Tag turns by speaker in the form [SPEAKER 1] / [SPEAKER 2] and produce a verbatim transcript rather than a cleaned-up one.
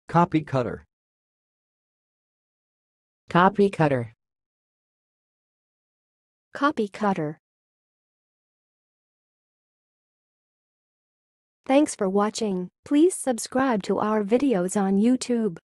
[SPEAKER 1] Copycutter.
[SPEAKER 2] Copycutter.
[SPEAKER 3] Copycutter. Thanks for watching. Please subscribe to our videos on YouTube.